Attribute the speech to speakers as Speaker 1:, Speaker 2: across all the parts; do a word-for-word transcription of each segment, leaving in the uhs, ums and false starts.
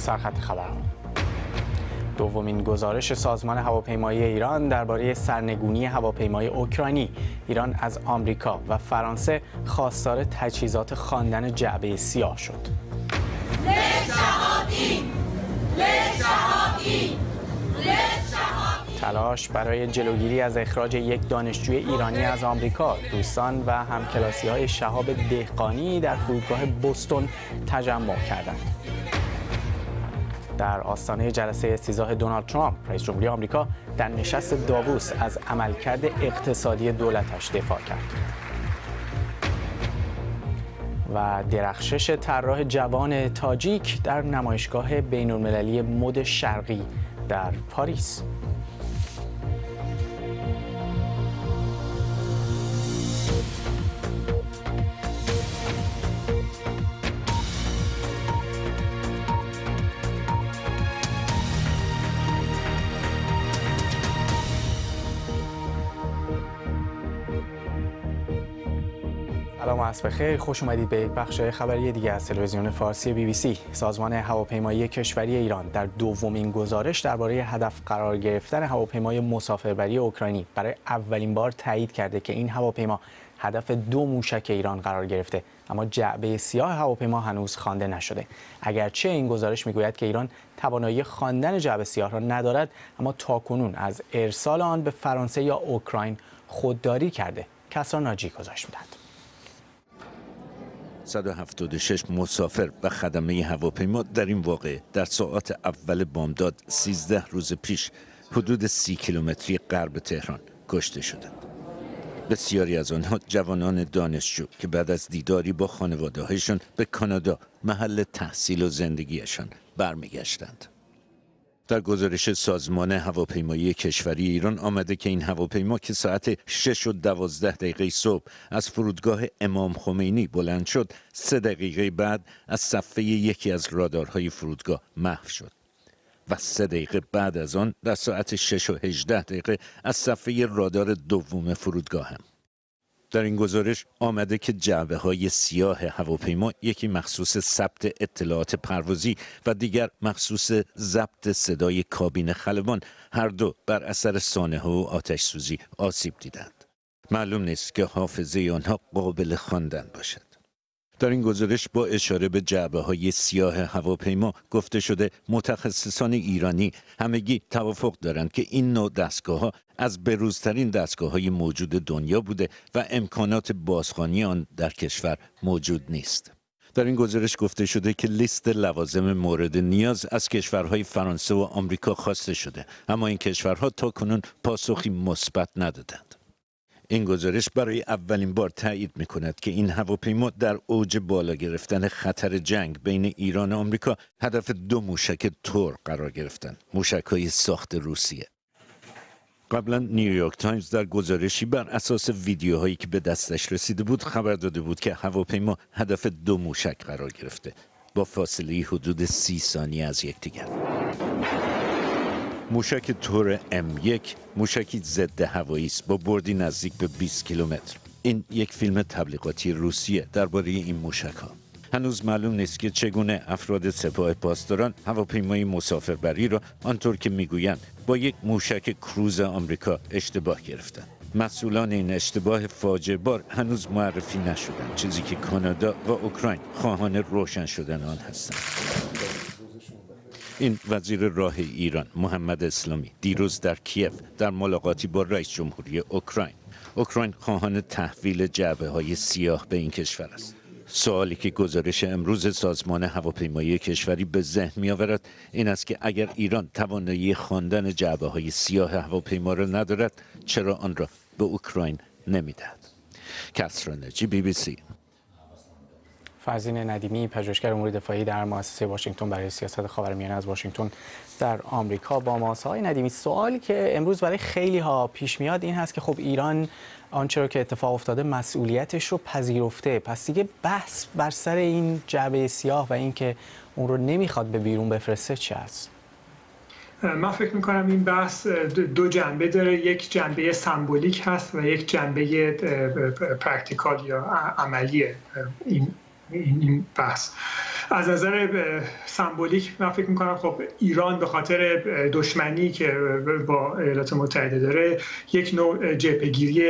Speaker 1: سرخط خبرها. دومین گزارش سازمان هواپیمایی ایران درباره سرنگونی هواپیمای اوکراینی. ایران از آمریکا و فرانسه خواستار تجهیزات خواندن جعبه سیاه شد. تلاش برای جلوگیری از اخراج یک دانشجوی ایرانی از آمریکا. دوستان و همکلاسی‌های شهاب دهقانی در فرودگاه بوستون تجمع کردند. در آستانه جلسه استیضاح دونالد ترامپ، رئیس جمهوری آمریکا در نشست داووس از عملکرد اقتصادی دولتش دفاع کرد. و درخشش طراح جوان تاجیک در نمایشگاه بین‌المللی مد شرقی در پاریس. سلام و عصر بخیر، خوش اومدید به یک بخش خبری دیگه از تلویزیون فارسی بی بی سی. سازمان هواپیمایی کشوری ایران در دومین گزارش درباره هدف قرار گرفتن هواپیمای مسافربری اوکراینی برای اولین بار تایید کرده که این هواپیما هدف دو موشک ایران قرار گرفته، اما جعبه سیاه هواپیما هنوز خوانده نشده. اگرچه این گزارش میگوید که ایران توانایی خواندن جعبه سیاه را ندارد، اما تاکنون از ارسال آن به فرانسه یا اوکراین خودداری کرده. کسرا ناجی گزارش می‌دهد.
Speaker 2: صد و هفتاد و شش مسافر و خدمه هواپیما در این واقعه در ساعات اول بامداد سیزده روز پیش حدود سی کیلومتری غرب تهران کشته شدند. بسیاری از آنها جوانان دانشجو که بعد از دیداری با خانواده‌هایشان به کانادا محل تحصیل و زندگیشان برمیگشتند. در گزارش سازمان هواپیمایی کشوری ایران آمده که این هواپیما که ساعت شش و دوازده دقیقه صبح از فرودگاه امام خمینی بلند شد، سه دقیقه بعد از صفحه یکی از رادارهای فرودگاه محو شد و سه دقیقه بعد از آن در ساعت شش و هجده دقیقه از صفحه رادار دوم فرودگاه هم. در این گزارش آمده که جعبه های سیاه هواپیما، یکی مخصوص ثبت اطلاعات پروازی و دیگر مخصوص ضبط صدای کابین خلبان، هر دو بر اثر سانحه و آتش سوزی آسیب دیدند. معلوم نیست که حافظه آنها قابل خواندن باشد. در این گزارش با اشاره به جعبه های سیاه هواپیما گفته شده متخصصان ایرانی همگی توافق دارند که این نوع دستگاه ها از بروزترین دستگاه های موجود دنیا بوده و امکانات بازخوانی آن در کشور موجود نیست. در این گزارش گفته شده که لیست لوازم مورد نیاز از کشورهای فرانسه و آمریکا خواسته شده، اما این کشورها تاکنون پاسخی مثبت ندادند. این گزارش برای اولین بار تایید می‌کند که این هواپیما در اوج بالا گرفتن خطر جنگ بین ایران و آمریکا هدف دو موشک تور قرار گرفتند، موشک‌های ساخت روسیه. قبلا نیویورک تایمز در گزارشی بر اساس ویدیوهایی که به دستش رسیده بود خبر داده بود که هواپیما هدف دو موشک قرار گرفته با فاصله حدود سی ثانیه از یکدیگر. موشک تور ام یک موشکی ضد هوایی است با بردی نزدیک به بیست کیلومتر. این یک فیلم تبلیغاتی روسیه درباره این موشک‌ها. هنوز معلوم نیست که چگونه افراد سپاه پاسداران هواپیمای مسافربری را آنطور که میگویند با یک موشک کروز آمریکا اشتباه گرفتند. مسئولان این اشتباه فاجعه بار هنوز معرفی نشدند، چیزی که کانادا و اوکراین خواهان روشن شدن آن هستند. این وزیر راه ایران محمد اسلامی دیروز در کیف در ملاقاتی با رئیس جمهوری اوکراین اوکراین خواهان تحویل جعبه های سیاه به این کشور است. سوالی که گزارش امروز سازمان هواپیمایی کشوری به ذهن می آورد این است که اگر ایران توانایی خواندن جعبه های سیاه هواپیما را ندارد، چرا آن را به اوکراین نمی دهد؟ کسرا ناجی، بی بی سی.
Speaker 1: فرزین ندیمی، پژوهشگر امور دفاعی در مؤسسه واشنگتن برای سیاست خاورمیانه از واشنگتن در آمریکا با ماست. آقای ندیمی، سوالی که امروز برای خیلی ها پیش میاد این هست که خب ایران آنچه را که اتفاق افتاده مسئولیتش رو پذیرفته، پس دیگه بحث بر سر این جعبه سیاه و اینکه اون رو نمیخواد به بیرون بفرسته چی است؟
Speaker 3: من فکر میکنم این بحث دو جنبه داره، یک جنبه سمبولیک هست و یک جنبه پرکتیکال یا عملی این این بحث. از نظر سمبولیک من فکر میکنم خب ایران به خاطر دشمنی که با ایالات متحده داره یک نوع جبهه‌گیری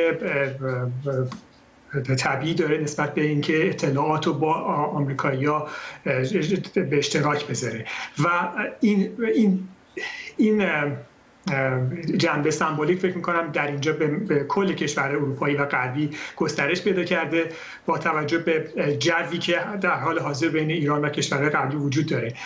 Speaker 3: طبیعی داره نسبت به اینکه اطلاعات رو با آمریکایی‌ها به اشتراک بذاره و این این این جنبه سمبولیک فکر می‌کنم در اینجا به, به کل کشور اروپایی و غربی گسترش پیدا کرده با توجه به جوی که در حال حاضر بین ایران و کشورهای غربی وجود داره.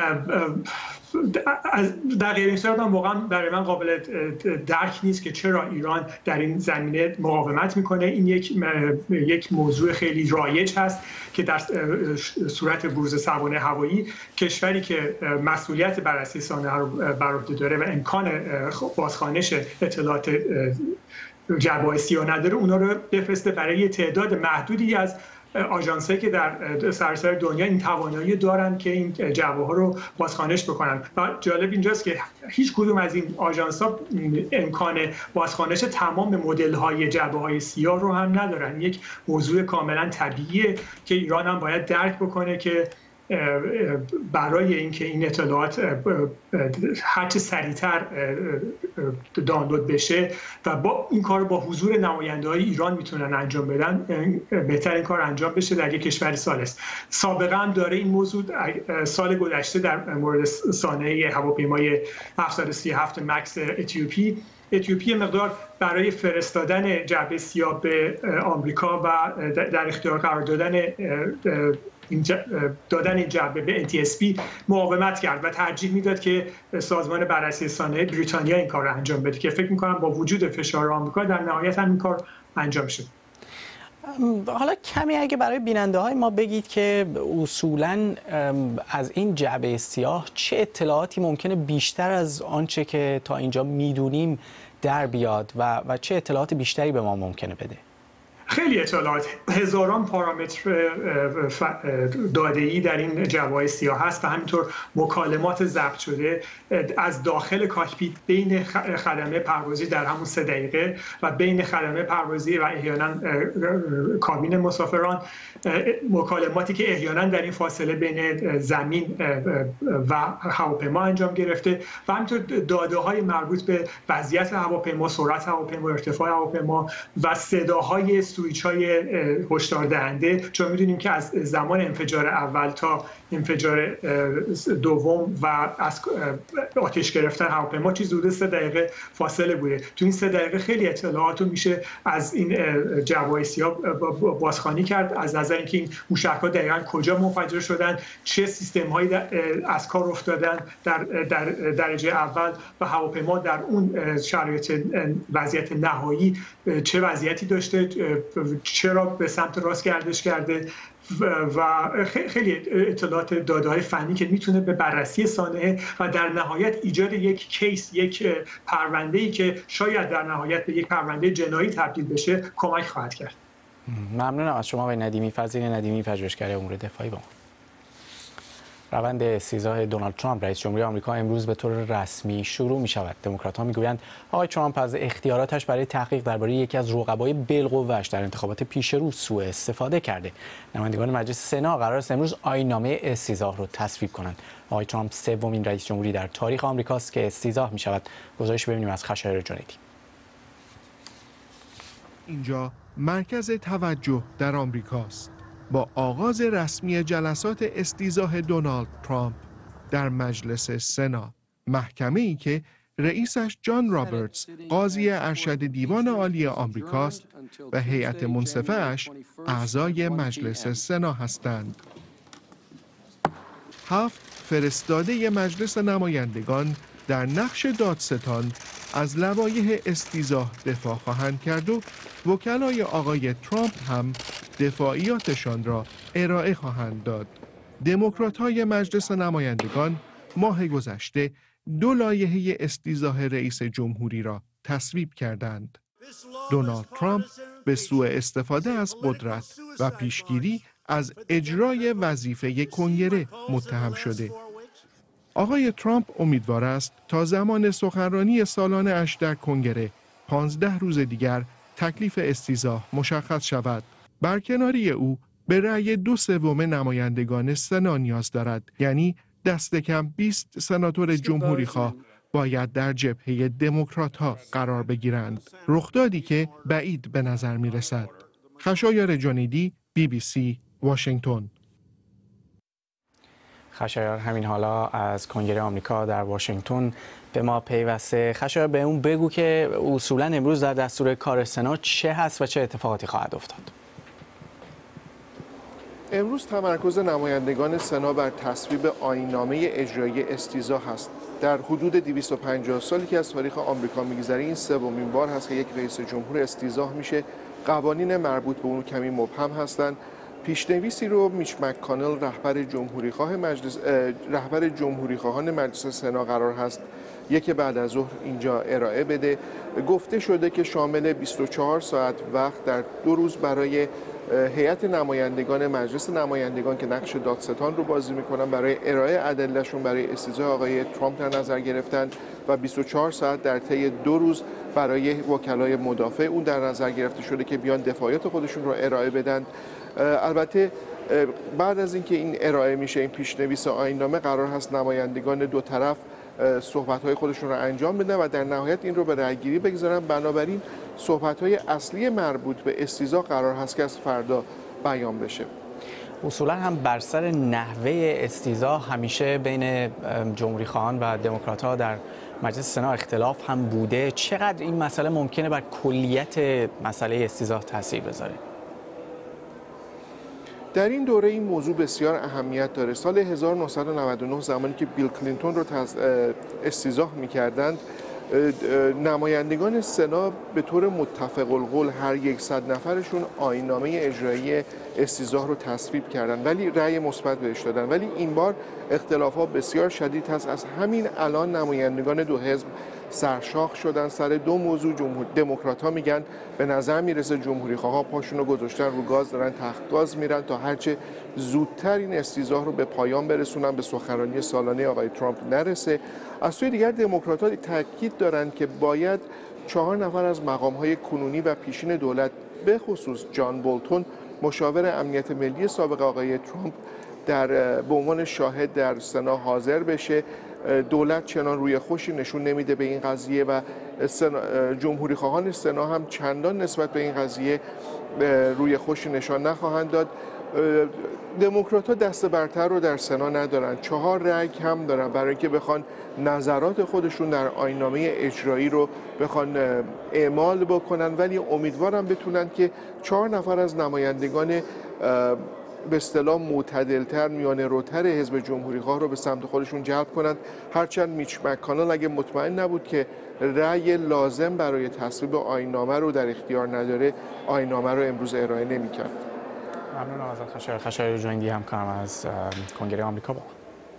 Speaker 3: در غیر این صورت هم واقعا برای من قابل درک نیست که چرا ایران در این زمینه مقاومت میکنه. این یک یک موضوع خیلی رایج هست که در صورت بروز سوانح هوایی کشوری که مسئولیت بررسی سانحه رو بر عهده داره و امکان بازخوانش اطلاعات جبهه‌های سیاه نداره، اونا رو بفرسته برای تعداد محدودی از آژانس‌هایی که در سراسر دنیا این توانایی دارن که این جبهه‌ها رو بازخوانش بکنن. و جالب اینجاست که هیچ کدوم از این آژانس‌ها امکان بازخوانش تمام مدل‌های جبهه‌های سیاه رو هم ندارن. یک موضوع کاملا طبیعیه که ایران هم باید درک بکنه که برای اینکه این اطلاعات هرچه سریعتر دانلود بشه و با این کار با حضور نماینده‌های ایران میتونن انجام بدن، بهتر این کار انجام بشه در یک کشور ثالث. سابقه هم داره این موضوع. سال گذشته در مورد سانحه هواپیمای هفتصد و سی و هفت مکس اتیوپی اتیوپی مقدار برای فرستادن جبهه سیاه به آمریکا و در اختیار قرار دادن این دادن این جبهه به ان تی اس پی مقاومت کرد و ترجیح میداد که سازمان بررسی سانحه بریتانیا این کار رو انجام بده که فکر میکنم با وجود فشار آمریکا در نهایت هم این کار انجام شد.
Speaker 1: حالا کمی اگه برای بیننده های ما بگید که اصولاً از این جبهه سیاه چه اطلاعاتی ممکنه بیشتر از آنچه که تا اینجا میدونیم در بیاد و, و چه اطلاعات بیشتری به ما ممکنه بده؟
Speaker 3: خیلی اطلاعات، هزاران پارامتر داده‌ای در این جبهه‌های سیاه هست و همینطور مکالمات ضبط شده از داخل کاکپیت بین خدمه پروازی در همون سه دقیقه و بین خدمه پروازی و احیانا کابین مسافران، مکالماتی که احیانا در این فاصله بین زمین و هواپیما انجام گرفته و همینطور داده‌های مربوط به وضعیت هواپیما، سرعت هواپیما، ارتفاع هواپیما و صداهای سویچ‌های هشدار دهنده، چون می‌دونیم که از زمان انفجار اول تا انفجار دوم و از آتش گرفتن هواپیما چیز حدود سه دقیقه فاصله بوده. تو این سه دقیقه خیلی اطلاعات رو میشه از این جبهه‌های سیاه بازخوانی کرد، از نظر اینکه این موشک‌ها دقیقاً کجا منفجر شدن، چه سیستم‌هایی از کار افتادن در در درجه اول و هواپیما در اون شرایط وضعیت نهایی چه وضعیتی داشته، چرا به سمت راست گردش کرده و خیلی اطلاعات داده‌های فنی که میتونه به بررسی سانحه و در نهایت ایجاد یک کیس، یک پرونده‌ای که شاید در نهایت به یک پرونده جنایی تبدیل بشه کمک خواهد کرد.
Speaker 1: ممنونم از شما آقای ندیمی، فضیل ندیمی، پژوهشگر امور دفاعی با ما. روند استیضاح دونالد ترامپ رئیس جمهوری آمریکا امروز به طور رسمی شروع می شود. دموکرات‌ها میگویند آقای ترامپ از اختیاراتش برای تحقیق درباره یکی از رقبای بالقوه‌اش در انتخابات پیش رو سوء استفاده کرده. نمایندگان مجلس سنا قرار است امروز آیین‌نامه استیضاح را تصویب کنند. آقای ترامپ سومین رئیس جمهوری در تاریخ آمریکاست که استیضاح می شود. گزارش ببینیم از خشایار جنیدی.
Speaker 4: اینجا مرکز توجه در آمریکاست. با آغاز رسمی جلسات استیضاح دونالد ترامپ در مجلس سنا، محکمه‌ای که رئیسش جان رابرتس قاضی ارشد دیوان عالی آمریکاست و هیئت منصفه‌اش اعضای مجلس سنا هستند. هفت فرستاده مجلس نمایندگان در نقش دادستان از لوایح استیضاح دفاع خواهند کرد و وکلای آقای ترامپ هم دفاعیاتشان را ارائه خواهند داد. دموکرات‌های مجلس نمایندگان ماه گذشته دو لایحه استیضاح رئیس جمهوری را تصویب کردند. دونالد ترامپ به سوء استفاده از قدرت و پیشگیری از اجرای وظیفه کنگره متهم شده. آقای ترامپ امیدوار است تا زمان سخنرانی سالانه اش در کنگره پانزده روز دیگر تکلیف استیضاح مشخص شود. برکناری او به رأی دو سوم نمایندگان سنا نیاز دارد، یعنی دست کم بیست سناتور جمهوری خواه باید در جبهه دموکرات‌ها قرار بگیرند، رخدادی که بعید به نظر می رسد. خشایار جنیدی، بی بی سی، واشنگتن.
Speaker 1: خشایار همین حالا از کنگره آمریکا در واشنگتن به ما پیوسته. خشایار به اون بگو که اصولا امروز در دستور کار سنا چه هست و چه اتفاقاتی خواهد افتاد؟
Speaker 4: امروز تمرکز نمایندگان سنا بر تصویب آیین‌نامه اجرایی استیضاح است. در حدود دویست و پنجاه سالی که از تاریخ آمریکا می‌گذره این سومین بار هست که یک رئیس جمهور استیضاح میشه. قوانین مربوط به اون کمی مبهم هستند. پیشنویسی رو میچ مک‌کانل رهبر جمهوری خواه مجلس رهبر جمهوری خواهان مجلس سنا قرار هست یک بعد از ظهر اینجا ارائه بده. گفته شده که شامل بیست و چهار ساعت وقت در دو روز برای هیئت نمایندگان مجلس نمایندگان که نقش دادستان رو بازی میکنن برای ارائه ادله‌شون برای استیضاح آقای ترامپ در نظر گرفتن و بیست و چهار ساعت در طی دو روز برای وکلای مدافع اون در نظر گرفته شده که بیان دفاعیات خودشون رو ارائه بدن. البته بعد از اینکه این ارائه میشه این پیشنویس آیین‌نامه قرار هست نمایندگان دو طرف صحبت‌های خودشون رو انجام بدن و در نهایت این رو به رأی‌گیری بگذارن. بنابراین صحبت‌های اصلی مربوط به استیضاح قرار هست که از فردا بیان بشه.
Speaker 1: اصولا هم بر سر نحوه استیضاح همیشه بین جمهوری خواهان و دموکرات‌ها در مجلس سنا اختلاف هم بوده. چقدر این مسئله ممکنه بر کلیت مسئله استیضاح تاثیر بذاره؟
Speaker 4: در این دوره این موضوع بسیار اهمیت داره. سال هزار و نهصد و نود و نه زمانی که بیل کلینتون رو استیضاح می‌کردند، نمایندگان سنا به طور متفق القول هر صد نفرشون آیین‌نامه اجرایی استیضاح رو تصویب کردن ولی رأی مثبت بهش دادن. ولی این بار اختلافات بسیار شدید هست. از همین الان نمایندگان دو حزب سرشاخ شدن سر دو موضوع. جمهور دموکرات‌ها میگن به نظر میرسه جمهوری خواها پاشون رو گذاشتن رو گاز، دارن تخت گاز میرن تا هرچه زودتر این استیضاح رو به پایان برسونن، به سخنرانی سالانه آقای ترامپ نرسه. از سوی دیگر دموکرات‌ها تاکید دارند که باید چهار نفر از مقام‌های کنونی و پیشین دولت به خصوص جان بولتون مشاور امنیت ملی سابق آقای ترامپ در به عنوان شاهد در سنا حاضر بشه. دولت چنان روی خوشی نشون نمیده به این قضیه و جمهوری خواهان سنا هم چندان نسبت به این قضیه روی خوشی نشان نخواهند داد. دموکرات‌ها دست برتر رو در سنا ندارن، چهار رأی کم دارن برای اینکه بخوان نظرات خودشون در آیین‌نامه اجرایی رو بخوان اعمال بکنن، ولی امیدوارم بتونن که چهار نفر از نمایندگان به اصطلاح معتدل‌تر میانه روتر حزب جمهوری خواه رو به سمت خودشون جلب کنند. هرچند میچ مک‌کانل اگه مطمئن نبود که رأی لازم برای تصویب آیین‌نامه رو در اختیار نداره، آیین‌نامه رو امروز ارائه نمی‌کرد.
Speaker 1: ممنون از خشایار. خشایار جنیدی همکارم از کنگره آمریکا با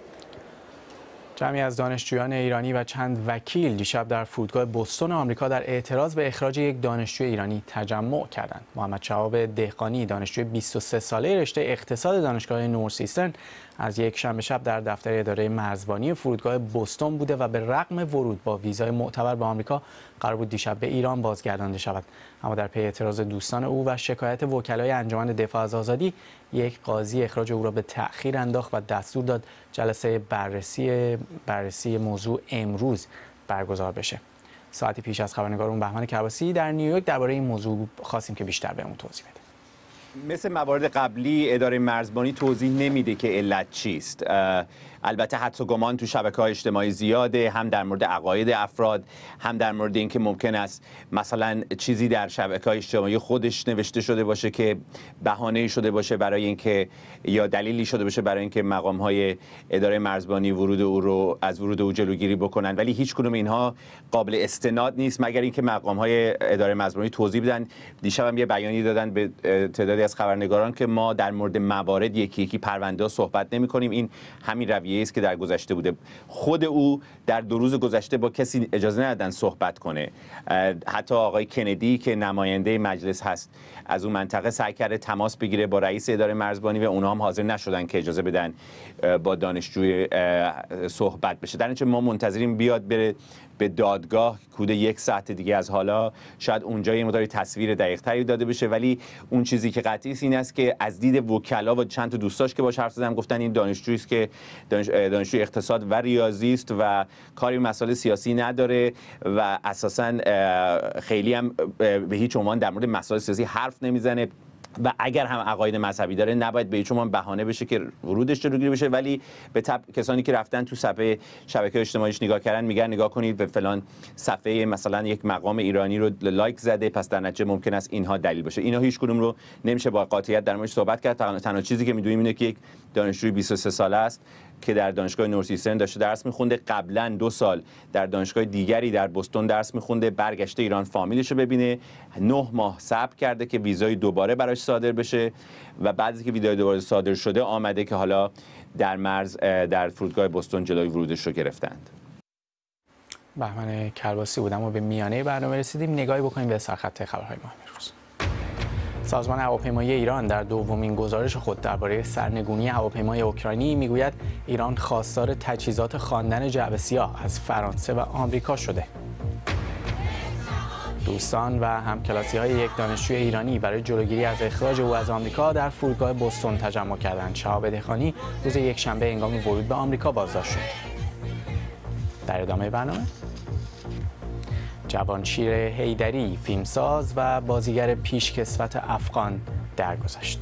Speaker 1: جمعی از دانشجویان ایرانی و چند وکیل دیشب در فرودگاه بوستون آمریکا در اعتراض به اخراج یک دانشجوی ایرانی تجمع کردند. محمد شهاب دهقانی، دانشجوی بیست و سه ساله رشته اقتصاد دانشگاه نورث ایسترن، از یک شنبه شب در دفتر اداره مرزبانی فرودگاه بوستون بوده و به رغم ورود با ویزای معتبر به آمریکا قرار بود دیشب به ایران بازگردانده شود. اما در پی اعتراض دوستان او و شکایت وکلای انجمن دفاع از آزادی، یک قاضی اخراج او را به تأخیر انداخت و دستور داد جلسه بررسی بررسی موضوع امروز برگزار بشه. ساعتی پیش از خبرنگارمون بهمن کرباسی در نیویورک درباره این موضوع خواستیم که بیشتر بهمون توضیح بده.
Speaker 5: مثل موارد قبلی اداره مرزبانی توضیح نمیده که علت چیست. البته حدس و گمان تو شبکه‌های اجتماعی زیاده، هم در مورد عقاید افراد، هم در مورد اینکه ممکن است مثلا چیزی در شبکه‌های اجتماعی خودش نوشته شده باشه که بهانه‌ای شده باشه برای اینکه یا دلیلی شده باشه برای اینکه مقام‌های اداره مرزبانی ورود او رو از ورود او جلوگیری بکنن، ولی هیچ کدوم اینها قابل استناد نیست مگر اینکه مقام‌های اداره مرزبانی توضیح بدن. دیشب هم یه بیانیه دادن به تعدادی از خبرنگاران که ما در مورد موارد یکی یکی پرونده صحبت نمی‌کنیم، این همین رویه رویه‌ای است که در گذشته بوده. خود او در دو روز گذشته با کسی اجازه ندادن صحبت کنه. حتی آقای کندی که نماینده مجلس هست از اون منطقه سعی کرده تماس بگیره با رئیس اداره مرزبانی و اونها هم حاضر نشدن که اجازه بدن با دانشجوی صحبت بشه. در نتیجه ما منتظریم بیاد بره به دادگاه حدود یک ساعت دیگه از حالا، شاید اونجا یه مقداری تصویر دقیق‌تری داده بشه، ولی اون چیزی که قطعی است این است که از دید وکلا و چند تا دوستاش که باهاش حرف زدم گفتن این دانشجویی است که دانش... دانشجوی اقتصاد و ریاضی است و کاری به مسائل سیاسی نداره و اساساً خیلی هم به هیچ عنوان در مورد مسائل سیاسی حرف نمیزنه و اگر هم عقاید مذهبی داره نباید به هیچ عنوان بهانه بشه که ورودش جلوگیری بشه. ولی به تب کسانی که رفتن تو صفحه شبکه اجتماعیش نگاه کردن میگن نگاه کنید به فلان صفحه مثلا یک مقام ایرانی رو لایک زده، پس در نتیجه ممکن است اینها دلیل باشه. اینا هیچ کدوم رو نمیشه با قاطعیت در موردش صحبت کرد. تنها چیزی که میدونیم اینه که یک دانشجوی بیست و سه ساله است که در دانشگاه نورث ایسترن داشته درس میخونده، قبلا دو سال در دانشگاه دیگری در بوستون درس میخونده، برگشته ایران فامیلش رو ببینه، نه ماه صبر کرده که ویزای دوباره براش صادر بشه و بعد از اینکه ویزای دوباره صادر شده آمده که حالا در مرز در فرودگاه بوستون جلوی ورودش رو گرفتند.
Speaker 1: بهمن کرباسی بودم و به میانه برنامه رسیدیم. نگاهی بکنیم به سرخط خبرهای مهم روز. سازمان هواپیمایی ایران در دومین گزارش خود درباره سرنگونی هواپیمای اوکراینی میگوید ایران خواستار تجهیزات خواندن جعبه سیاه از فرانسه و آمریکا شده. دوستان و همکلاسی‌های یک دانشجوی ایرانی برای جلوگیری از اخراج او از آمریکا در فرودگاه بوستون تجمع کردند. شهاب دهقانی روز یکشنبه هنگام ورود به آمریکا بازداشت شد. در ادامه برنامه جوانشیر حیدری فیلمساز و بازیگر پیشکسوت افغان درگذشت.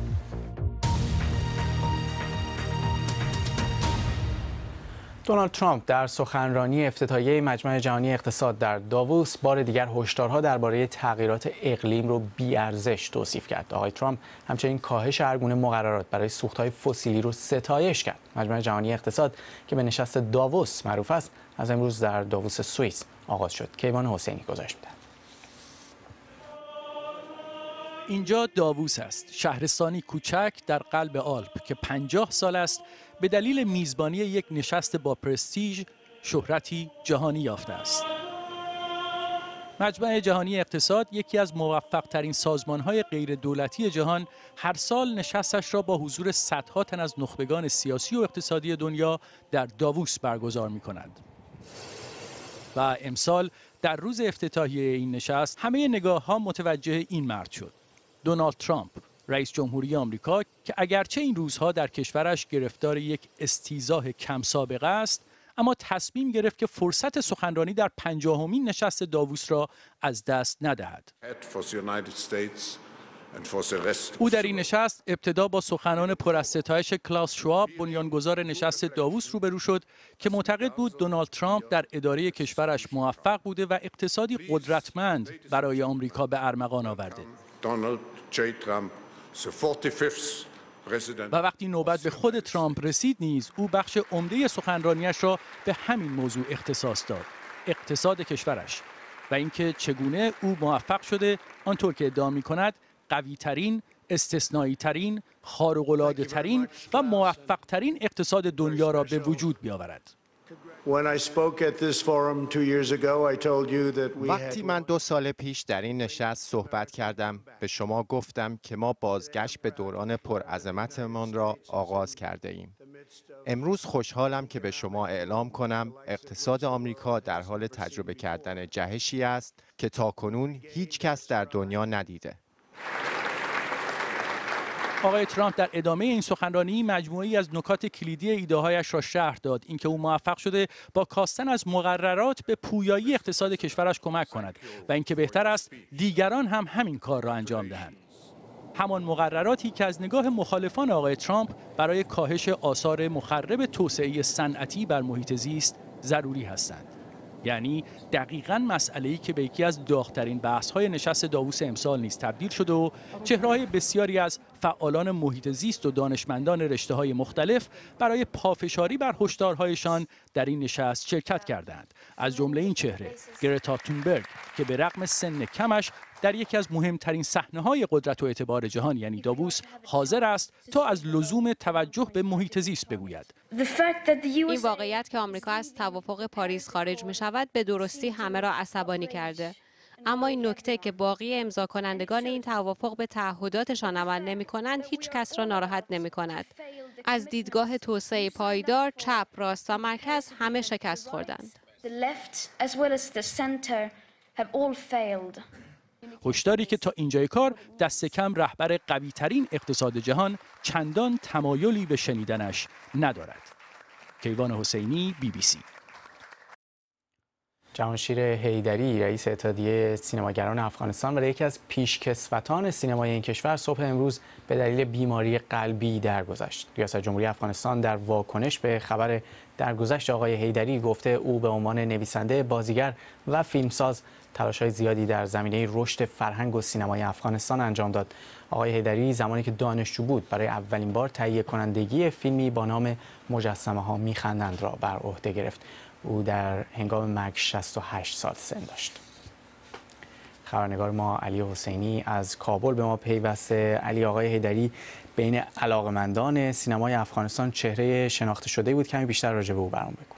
Speaker 1: دونالد ترامپ در سخنرانی افتتاحیه مجمع جهانی اقتصاد در داووس بار دیگر هشدارها درباره تغییرات اقلیم رو بی‌ارزش توصیف کرد. آقای ترامپ همچنین کاهش هرگونه مقررات برای سوخت‌های فسیلی رو ستایش کرد. مجمع جهانی اقتصاد که به نشست داووس معروف است، از امروز در داووس سوئیس آغاز شد. کیوان حسینی گزارش می‌دهد.
Speaker 6: اینجا داووس است، شهرستانی کوچک در قلب آلپ که پنجاه سال است به دلیل میزبانی یک نشست با پرستیژ شهرتی جهانی یافته است. مجمع جهانی اقتصاد یکی از موفق‌ترین سازمان‌های غیر دولتی جهان هر سال نشستش را با حضور صدها تن از نخبگان سیاسی و اقتصادی دنیا در داووس برگزار می‌کند. و امسال در روز افتتاحیه این نشست همه نگاه‌ها متوجه این مرد شد. دونالد ترامپ، رئیس جمهوری آمریکا که اگرچه این روزها در کشورش گرفتار یک استیضاح کم سابقه است، اما تصمیم گرفت که فرصت سخنرانی در پنجاهمین نشست داووس را از دست ندهد. او در این نشست ابتدا با سخنان پر از ستایش کلاس شواب، بنیانگذار نشست داووس، روبرو شد که معتقد بود دونالد ترامپ در اداره کشورش موفق بوده و اقتصادی قدرتمند برای آمریکا به ارمغان آورده. و وقتی نوبت به خود ترامپ رسید نیز او بخش عمده سخنرانیش را به همین موضوع اختصاص داد: اقتصاد کشورش و اینکه چگونه او موفق شده آنطور که ادعا می‌کند قوی‌ترین، استثنائی‌ترین، خارق‌العاده‌ترین و موفق‌ترین اقتصاد دنیا را به وجود بیاورد.
Speaker 7: وقتی من دو سال پیش در این نشست صحبت کردم، به شما گفتم که ما بازگشت به دوران پرعظمتمان را آغاز کرده ایم. امروز خوشحالم که به شما اعلام کنم اقتصاد آمریکا در حال تجربه کردن جهشی است که تاکنون هیچ کس در دنیا ندیده.
Speaker 6: آقای ترامپ در ادامه این سخنرانی مجموعه‌ای از نکات کلیدی ایده‌هایش را شرح داد. اینکه او موفق شده با کاستن از مقررات به پویایی اقتصاد کشورش کمک کند و اینکه بهتر است دیگران هم همین کار را انجام دهند. همان مقرراتی که از نگاه مخالفان آقای ترامپ برای کاهش آثار مخرب توسعه صنعتی بر محیط زیست ضروری هستند. یعنی دقیقاً مسئله‌ای که به یکی از داغ‌ترین بحث‌های نشست داووس امسال نیز تبدیل شده و چهره‌های بسیاری از فعالان محیط زیست و دانشمندان رشته‌های مختلف برای پافشاری بر هشدارهایشان در این نشست شرکت کردند. از جمله این چهره گرتا تونبرگ که به رغم سن کمش در یکی از مهمترین صحنه‌های قدرت و اعتبار جهان یعنی داووس حاضر است تا از لزوم توجه به محیط زیست بگوید.
Speaker 8: این واقعیت که آمریکا از توافق پاریس خارج می شود به درستی همه را عصبانی کرده. اما این نکته که باقی امضا کنندگان این توافق به تعهداتشان عمل نمی کنند هیچ کس را ناراحت نمی کند. از دیدگاه توسعه پایدار، چپ، راست و مرکز همه شکست خوردند.
Speaker 6: هشداری که تا اینجای کار دست کم رهبر قوی ترین اقتصاد جهان چندان تمایلی به شنیدنش ندارد. کیوان حسینی، بی بی سی.
Speaker 1: جهانشیر حیدری رئیس اتحادیه سینماگران افغانستان و یکی از پیشکسوتان سینمای این کشور صبح امروز به دلیل بیماری قلبی درگذشت. ریاست جمهوری افغانستان در واکنش به خبر درگذشت آقای حیدری گفته او به عنوان نویسنده، بازیگر و فیلمساز تلاش‌های زیادی در زمینه رشد فرهنگ و سینمای افغانستان انجام داد. آقای حیدری زمانی که دانشجو بود برای اولین بار تهیه کنندگی فیلمی با نام مجسمه‌ها می‌خندند را بر عهده گرفت. او در هنگام مرگ شصت و هشت سال سن داشت. خبرنگار ما علی حسینی از کابل به ما پیوسته. علی، آقای حیدری بین علاقمندان سینمای افغانستان چهره شناخته شده بود، کمی بیشتر راجع به او برام بگو.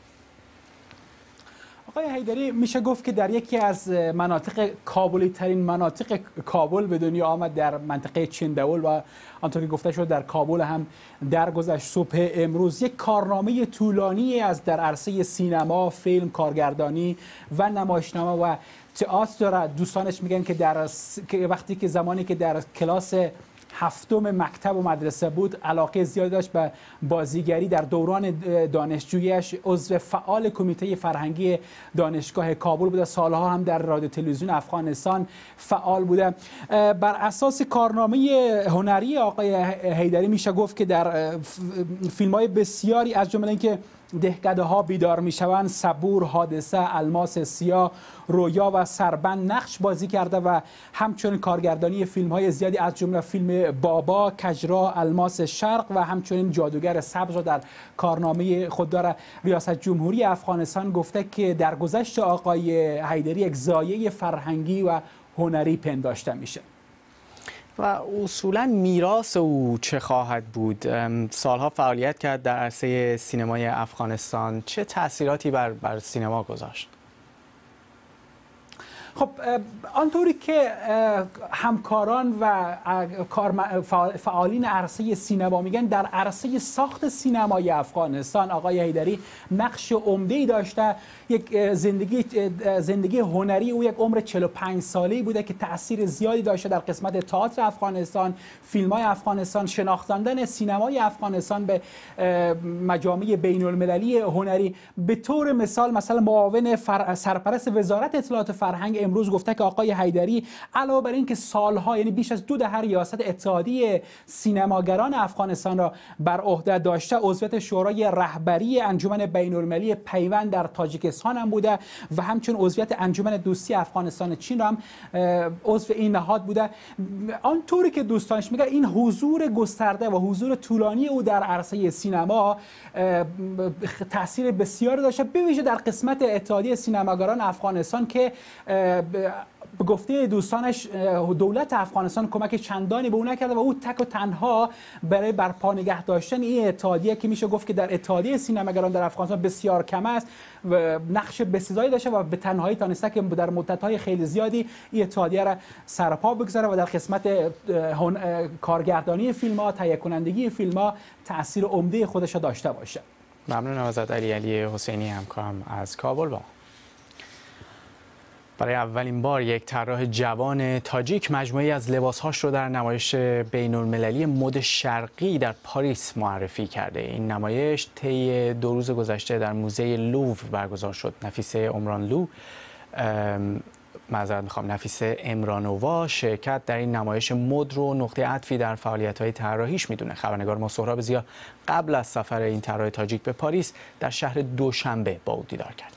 Speaker 9: آقای حیدری میشه گفت که در یکی از مناطق کابلی ترین مناطق کابل به دنیا آمد، در منطقه چندول، و آنطور که گفته شد در کابل هم درگذشت. صبح امروز یک کارنامه طولانی از در عرصه سینما، فیلم، کارگردانی و نمایشنامه و تئاتر دارد. دوستانش میگن که در وقتی که زمانی که در کلاس هفتم مکتب و مدرسه بود علاقه زیادی داشت به بازیگری. در دوران دانشجوییش عضو فعال کمیته فرهنگی دانشگاه کابل بوده. سالها هم در رادیو تلویزیون افغانستان فعال بوده. بر اساس کارنامه هنری آقای حیدری میشه گفت که در فیلم‌های بسیاری از جمله اینکه دهکده ها بیدار می شوند، صبور، حادثه، الماس سیاه، رویا و سربند نقش بازی کرده و همچنین کارگردانی فیلم های زیادی از جمله فیلم بابا، کجرا، الماس شرق و همچنین جادوگر سبز را در کارنامه خود داره. ریاست جمهوری افغانستان گفته که در گذشت آقای حیدری یک زایه فرهنگی و هنری پنداشته میشه.
Speaker 1: و اصولا میراث او چه خواهد بود؟ سالها فعالیت کرد در عرصه سینمای افغانستان، چه تأثیراتی بر بر سینما گذاشت؟
Speaker 9: خب آنطوری که همکاران و فعالین عرصه سینما میگن، در عرصه ساخت سینمای افغانستان آقای حیدری نقش عمده‌ای داشته. یک زندگی زندگی هنری او یک عمر چهل و پنج ساله‌ای بوده که تأثیر زیادی داشته در قسمت تئاتر افغانستان، فیلم‌های افغانستان، شناختاندن سینمای افغانستان به مجامع بین‌المللی هنری. به طور مثال مثلا معاون سرپرست وزارت اطلاعات فرهنگ امروز گفته که آقای حیدری علاوه بر این که سالها، یعنی بیش از دو دهه ریاست اتحادیه سینماگران افغانستان را بر عهده داشته، عضویت شورای رهبری انجمن بین‌المللی پیوند در تاجیکستان هم بوده و همچنین عضویت انجمن دوستی افغانستان چین را هم عضو این نهاد بوده. آنطوری که دوستانش میگه این حضور گسترده و حضور طولانی او در عرصه سینما تاثیر بسیاری داشته، به ویژه در قسمت اتحادیه سینماگران افغانستان که به گفته دوستانش دولت افغانستان کمک چندانی به او نکرده و او تک و تنها برای برپا نگه داشتن این اتحادیه که میشه گفت که در اتحادیه سینماگران در افغانستان بسیار کم است و نقش بسزایی داشته و به تنهایی تانسته که در مدت‌های خیلی زیادی این اتحادیه را سرپا بگذاره و در قسمت کارگردانی فیلم‌ها، تهیه کنندگی فیلم‌ها تأثیر عمده خودش را داشته باشه.
Speaker 1: ممنونم ازت علی. علی حسینی همکارم از کابل با برای اولین بار یک طراح جوان تاجیک مجموعه‌ای از لباس‌هاش رو در نمایش بین‌المللی مد شرقی در پاریس معرفی کرده. این نمایش طی دو روز گذشته در موزه لوور برگزار شد. نفیسه عمرانلو معذرت میخوام نفیسه امرانووا شرکت در این نمایش مد رو نقطه عطفی در فعالیت‌های طراحیش میدونه. خبرنگار ما سهراب ضیا قبل از سفر این طراح تاجیک به پاریس در شهر دوشنبه با او دیدار کرد.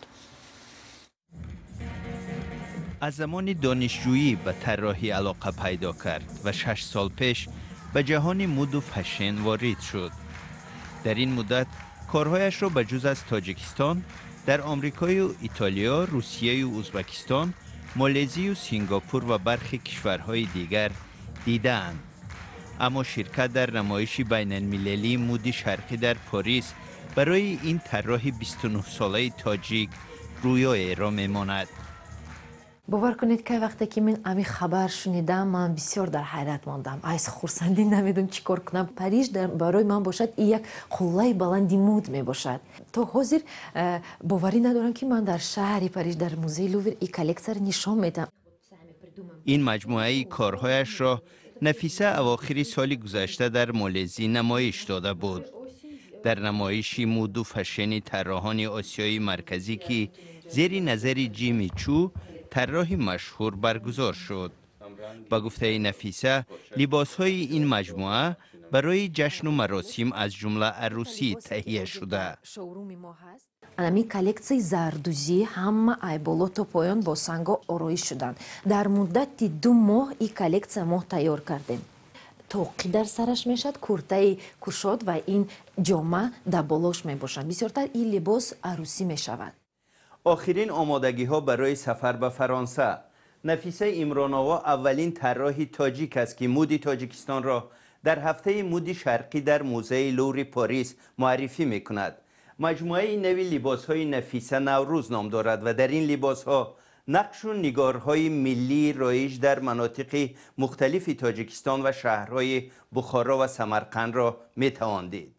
Speaker 10: از زمان دانشجویی به طراحی علاقه پیدا کرد و شش سال پیش به جهان مد و فشن وارد شد. در این مدت کارهایش را به جز از تاجیکستان در آمریکا و ایتالیا، روسیه و ازبکستان مالزی و سینگاپور و برخی کشورهای دیگر دیدند. اما شرکت در نمایش بین المللی مود شرقی در پاریس برای این طراح بیست و نه ساله تاجیک رویای را میماند.
Speaker 11: باور کنید که وقتی که من امی خبر شنیدم من بسیار در حیرت ماندم. از خرسندی نمیدونم چیکار کنم. پاریس برای من باشد یک قله بلندی مود می باشد. تا حاضر باوری ندارم که من در شهر پاریس در موزه لوور این کلکسر نشان میدم.
Speaker 10: این مجموعه کارهایش را نفیسه اواخر سال گذشته در مالزی نمایش داده بود. در نمایشی مود و فشن طراحان آسیای مرکزی که زیر نظر جیمی چو طراح مشهور برگزار شد. با گفته نفیسه لباسهای این مجموعه برای جشن و مراسم از جمله عروسی تهیه شده.
Speaker 11: امی کلکسی زردوزی همه ای بالا تا پایان با سنگا آرایش شدند. در مدت دو ماه این کلکسی ما تیار کردیم. توقی در سرش میشد، کرته کشاد و این جامه در بالاش می باشند. بسیارتر این لباس عروسی می شود.
Speaker 10: آخرین آمادگی ها برای سفر به فرانسه. نفیسه امراناوا اولین طراح تاجیک است که مود تاجیکستان را در هفته مود شرقی در موزه لوور پاریس معرفی می کند. مجموعه نوی لباس های نفیسه نوروز نام دارد و در این لباس ها نقش و نگارهای ملی رایج در مناطق مختلف تاجیکستان و شهرهای بخارا و سمرقند را می توان دید.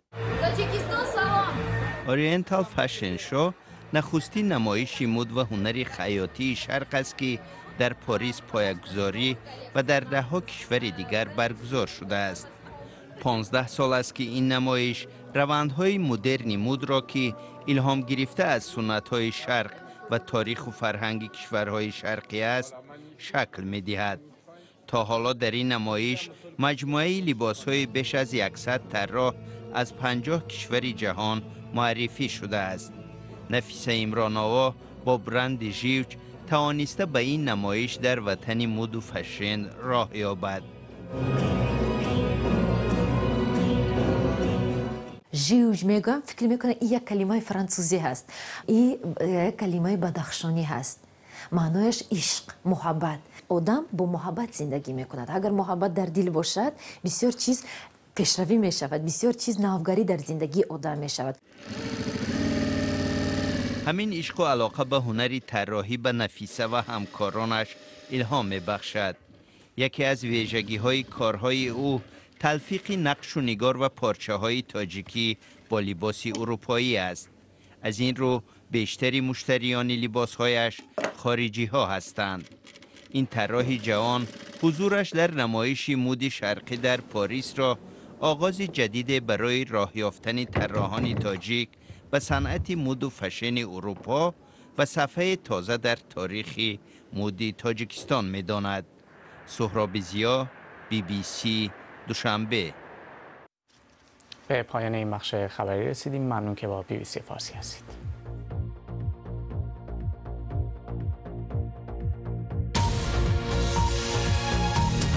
Speaker 10: اورینتال فشن شو نخستین نمایش مد و هنر خیاطی شرق است که در پاریس پایه‌گذاری و در ده ها کشور دیگر برگزار شده است. پانزده سال است که این نمایش روندهای مدرن مد را که الهام گرفته از سنت‌های شرق و تاریخ و فرهنگ کشورهای شرقی است شکل می دهد. تا حالا در این نمایش مجموعه لباس‌های بیش از صد طراح از پنجاه کشور جهان معرفی شده است. نفیسه امراناوا با برند ژیوچ توانسته به این نمایش در وطن مد و فشن راه یابد.
Speaker 11: ژیوچ میگم فکر میکنم این یک کلمه فرانسوزی هست. این یک کلمه بدخشانی هست. معنایش عشق، محبت. آدم با محبت زندگی میکند. اگر محبت در دل باشد بسیار چیز پیشروی میشود، بسیار چیز نوآوری در زندگی آدم میشود.
Speaker 10: همین عشق و علاقه به هنر طراحی به نفیسه و همکارانش الهام میبخشد. یکی از ویژگی های کارهای او تلفیق نقش و نگار و پارچه های تاجیکی با لباس اروپایی است. از این رو بیشتری مشتریان لباس هایش خارجی ها هستند. این طراح جوان حضورش در نمایش مد شرقی در پاریس را آغاز جدید برای راه یافتن طراحان تاجیک به صنعت مد و فشن اروپا و صفحه تازه در تاریخ مد تاجیکستان می داند. سهراب ضیا، بی بی سی، دوشنبه.
Speaker 1: به پایان این بخش خبری رسیدیم. ممنون که با بی بی سی فارسی هستید.